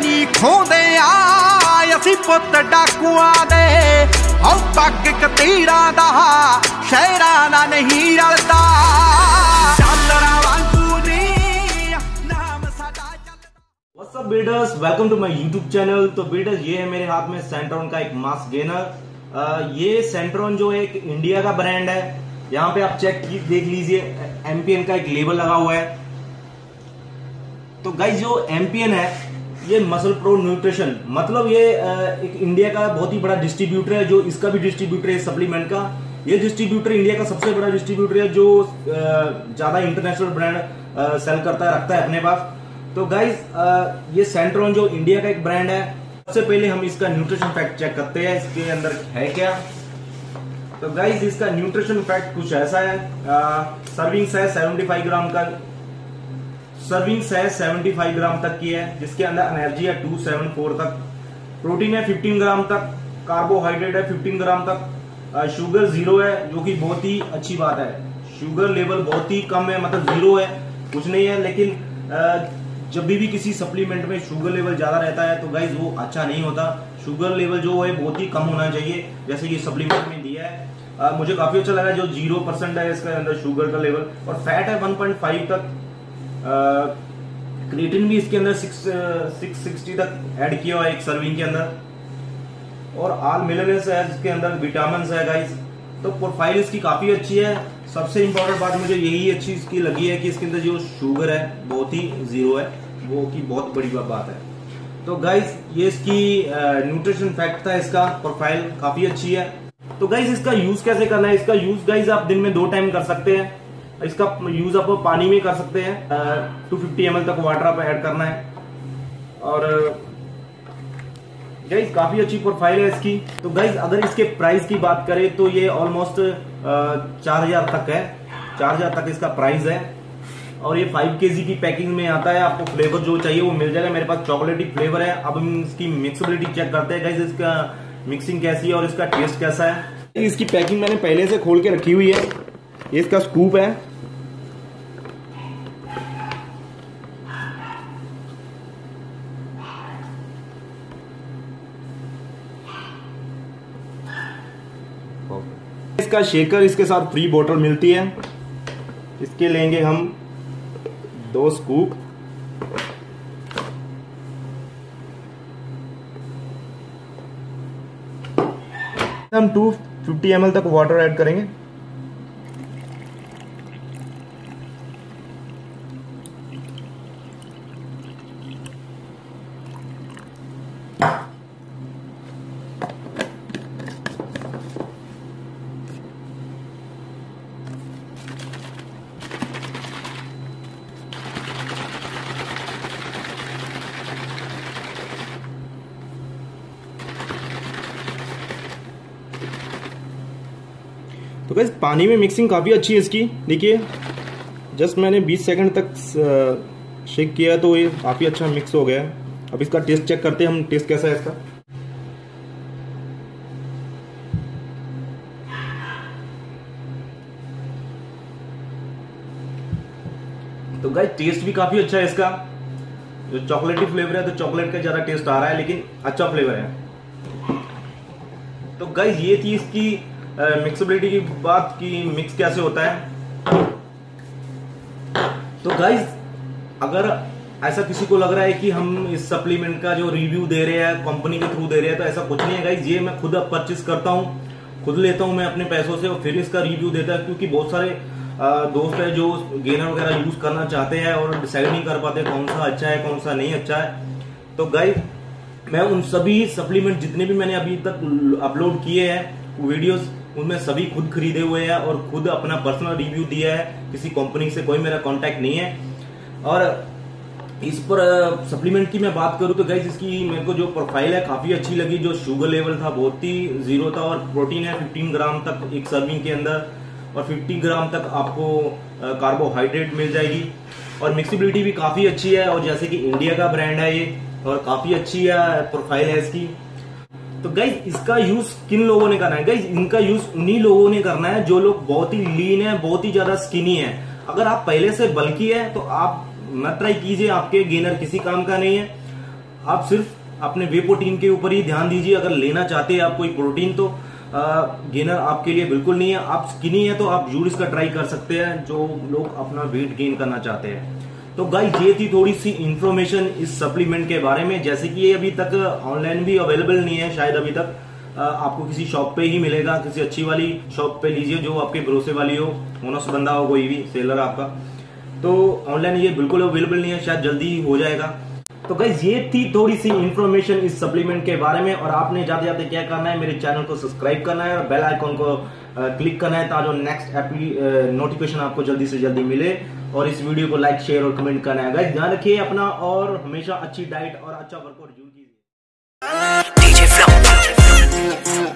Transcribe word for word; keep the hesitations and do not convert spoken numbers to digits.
नहीं खोंदे आ असी पुत डाकुआं दे औ पग कतीरा दा शहरां दा नहीं रलदा चालरा वांगू नी नाम साडा चलदा। What's up builders, welcome to my YouTube channel. तो बिल्डर्स ये है मेरे हाथ में सेंट्रॉन का एक मास गेनर। ये सेंट्रॉन जो एक इंडिया का ब्रांड है, यहाँ पे आप चेक देख लीजिए एमपीएन का एक लेबल लगा हुआ है। तो गाइस जो एमपीएन है ये मसल प्रो न्यूट्रिशन, मतलब ये एक इंडिया का बहुत ही बड़ा डिस्ट्रीब्यूटर है। जो इसका भी डिस्ट्रीब्यूटर है सप्लीमेंट का, ये डिस्ट्रीब्यूटर इंडिया का सबसे बड़ा डिस्ट्रीब्यूटर है जो ज्यादा इंटरनेशनल ब्रांड सेल करता है, रखता है अपने पास। तो गाइस ये सेंट्रॉन जो इंडिया का एक ब्रांड है, सबसे पहले हम इसका न्यूट्रिशन फैक्ट चेक करते हैं इसके अंदर है क्या। तो गाइस इसका न्यूट्रिशन फैक्ट कुछ ऐसा है, सर्विंग्स है पचहत्तर ग्राम का, सर्विंग्स है पचहत्तर ग्राम तक की है, जिसके अंदर एनर्जी है दो सौ चौहत्तर तक, प्रोटीन है पंद्रह ग्राम तक, कार्बोहाइड्रेट है पंद्रह ग्राम तक, शुगर जीरो है जो कि बहुत ही अच्छी बात है। शुगर लेवल बहुत ही कम है, मतलब जीरो है, कुछ नहीं है। लेकिन जब भी, भी किसी सप्लीमेंट में शुगर लेवल ज्यादा रहता है तो गाइज वो अच्छा नहीं होता। शुगर लेवल जो है बहुत ही कम होना चाहिए, जैसे ये सप्लीमेंट में दिया है। आ, मुझे काफी अच्छा लगा जो जीरो परसेंट है इसके अंदर शुगर का लेवल, और फैट है वन पॉइंट फाइव तक। क्रिएटिन भी इसके अंदर सिक्स सिक्सटी तक ऐड किया हुआ है एक सर्विंग के अंदर, और ऑल मिनरल्स है इसके अंदर, विटामिन है गाइज। तो प्रोफाइल इसकी काफी अच्छी है। सबसे इंपॉर्टेंट बात मुझे यही अच्छी इसकी लगी है कि इसके अंदर जो शुगर है बहुत ही जीरो है, वो की बहुत बड़ी बात है। तो गाइज ये इसकी न्यूट्रिशन फैक्ट था, इसका प्रोफाइल काफी अच्छी है। तो गाइज इसका यूज कैसे करना है, इसका यूज गाइज आप दिन में दो टाइम कर सकते हैं। इसका यूज आप पानी में कर सकते हैं, टू फिफ्टी एम एल तक वाटर आप ऐड करना है। और गाइज काफी अच्छी प्रोफाइल है इसकी। तो गाइज अगर इसके प्राइस की बात करें तो ये ऑलमोस्ट चार हजार तक है, चार हजार तक इसका प्राइस है। और ये फाइव केजी की पैकिंग में आता है, आपको फ्लेवर जो चाहिए वो मिल जाएगा। मेरे पास चॉकलेटी फ्लेवर है। अब हम इसकी मिक्सबिलिटी चेक करते हैं गाइज, इसका मिक्सिंग कैसी है और इसका टेस्ट कैसा है। इसकी पैकिंग मैंने पहले से खोल के रखी हुई है। ये इसका स्कूप है, इसका शेकर, इसके साथ फ्री बोतल मिलती है। इसके लेंगे हम दो स्कूप। हम टू फिफ्टी एम एल तक वाटर ऐड करेंगे। तो गाइस पानी में मिक्सिंग काफ़ी अच्छी है इसकी। देखिए जस्ट मैंने बीस सेकंड तक शेक किया तो ये काफ़ी अच्छा मिक्स हो गया है। अब इसका टेस्ट चेक करते हैं हम, टेस्ट कैसा है इसका। तो गाइस टेस्ट भी काफ़ी अच्छा है इसका। जो चॉकलेटी फ्लेवर है तो चॉकलेट का ज़्यादा टेस्ट आ रहा है, लेकिन अच्छा फ्लेवर है। तो गाइस ये थी इसकी मिक्सबिलिटी की बात की मिक्स कैसे होता है। तो गाइज अगर ऐसा किसी को लग रहा है कि हम इस सप्लीमेंट का जो रिव्यू दे रहे हैं कंपनी के थ्रू दे रहे हैं, तो ऐसा कुछ नहीं है गाइज। ये मैं खुद परचेस करता हूँ, खुद लेता हूँ मैं अपने पैसों से, और फिर इसका रिव्यू देता है। क्योंकि बहुत सारे दोस्त है जो गेनर वगैरह यूज करना चाहते हैं और डिसाइड नहीं कर पाते कौन सा अच्छा है कौन सा नहीं अच्छा है। तो गाइज मैं उन सभी सप्लीमेंट जितने भी मैंने अभी तक अपलोड किए हैं वीडियोस, उनमें सभी खुद खरीदे हुए हैं और खुद अपना पर्सनल रिव्यू दिया है। किसी कंपनी से कोई मेरा कांटेक्ट नहीं है। और इस पर सप्लीमेंट की मैं बात करूं तो गाइस इसकी मेरे को जो प्रोफाइल है काफी अच्छी लगी। जो शुगर लेवल था बहुत ही जीरो था, और प्रोटीन है पंद्रह ग्राम तक एक सर्विंग के अंदर, और पचास ग्राम तक आपको कार्बोहाइड्रेट मिल जाएगी। और मिक्सिबिलिटी भी काफी अच्छी है, और जैसे कि इंडिया का ब्रांड है ये, और काफी अच्छी है प्रोफाइल है इसकी। तो गाइज इसका यूज किन लोगों ने करना है? गाइज इनका यूज उन्हीं लोगों ने करना है जो लोग बहुत ही लीन है, बहुत ही ज्यादा स्किनी है। अगर आप पहले से बल्की है तो आप मत ट्राई कीजिए, आपके गेनर किसी काम का नहीं है। आप सिर्फ अपने वे प्रोटीन के ऊपर ही ध्यान दीजिए। अगर लेना चाहते हैं आप कोई प्रोटीन तो गेनर आपके लिए बिल्कुल नहीं है। आप स्किनी है तो आप जरूर इसका ट्राई कर सकते हैं, जो लोग अपना वेट गेन करना चाहते हैं। तो गाइस ये थी थोड़ी सी इंफॉर्मेशन इस सप्लीमेंट के बारे में। जैसे कि ये अभी तक ऑनलाइन भी अवेलेबल नहीं है, शायद अभी तक आपको किसी शॉप पे ही मिलेगा। किसी अच्छी वाली शॉप पे लीजिए जो आपके भरोसे वाली हो, ओनर्स बंदा हो, कोई भी सेलर आपका। तो ऑनलाइन ये बिल्कुल अवेलेबल नहीं है, शायद जल्दी ही हो जाएगा। तो गाइस ये थी थोड़ी सी इंफॉर्मेशन इस सप्लीमेंट के बारे में। और आपने जाते जाते क्या करना है, मेरे चैनल को सब्सक्राइब करना है और बेल आइकॉन को क्लिक करना है, ताकि नेक्स्ट नोटिफिकेशन आपको जल्दी से जल्दी मिले। और इस वीडियो को लाइक शेयर और कमेंट करना है। गाइस ध्यान रखिए अपना, और हमेशा अच्छी डाइट और अच्छा वर्कआउट जरूर कीजिए।